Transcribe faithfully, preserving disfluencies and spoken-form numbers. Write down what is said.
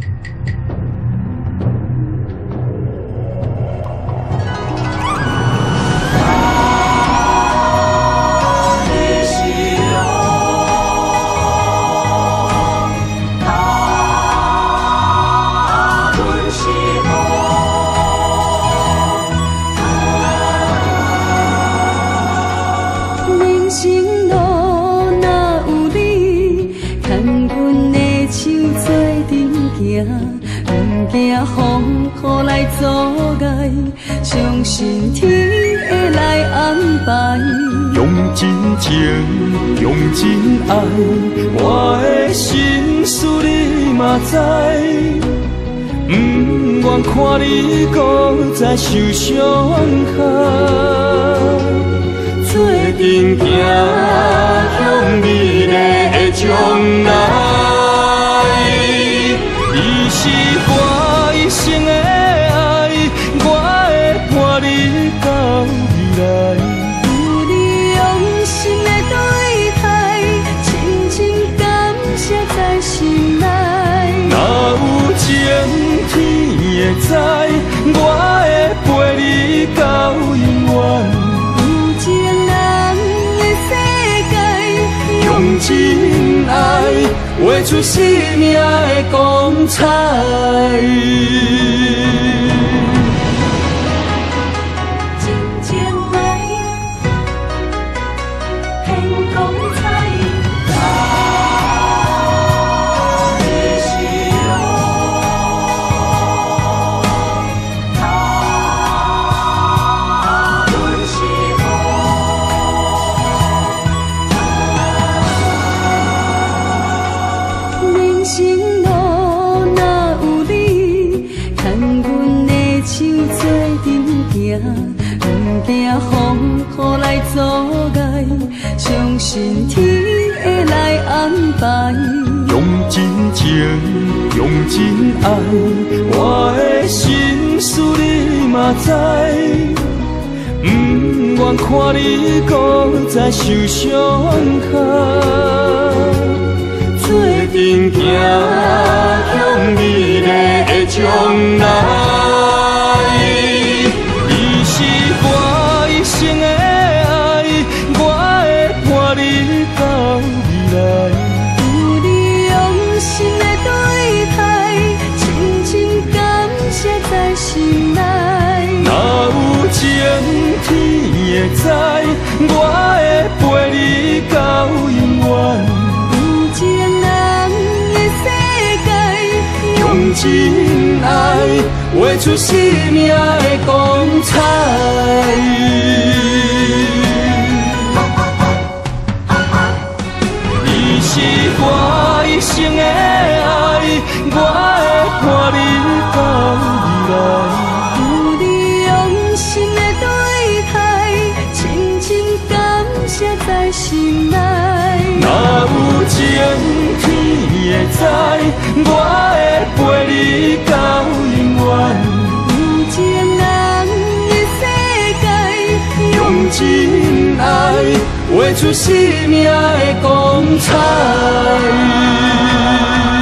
不惊风雨来阻碍，相信天会来安排。 用真情，用真爱，我的心事你嘛知。不愿看你搁再受伤害，做阵行向美丽的将来。 你是我一生的爱，我会伴你到未来。 有你用心的对待，深深感谢在心内。 若有情天会知，我会陪你到永远。 有情人的世界， 用真爱。 画出生命的光彩。 真情爱，显光彩。他的笑容，他阮是人生路哪有你，牵阮的手做阵行，不惊风雨来阻碍，相信天会来安排。 用真情，用真爱，我的心事你嘛知。不愿看你搁再受伤害。 做阵行向美丽的将来，你是我一生的爱，我会伴你到未来。 有你用心的对待，深深感谢在心内。 若有情天会知，我会陪你到永远。 用真爱画出生命的光彩。你是我一生的爱，我会伴你到未来。 有你用心的对待，深深感谢在心内。 若有情天会知，我会陪你到永远。 有情人的世界， 用真爱画出生命的光彩。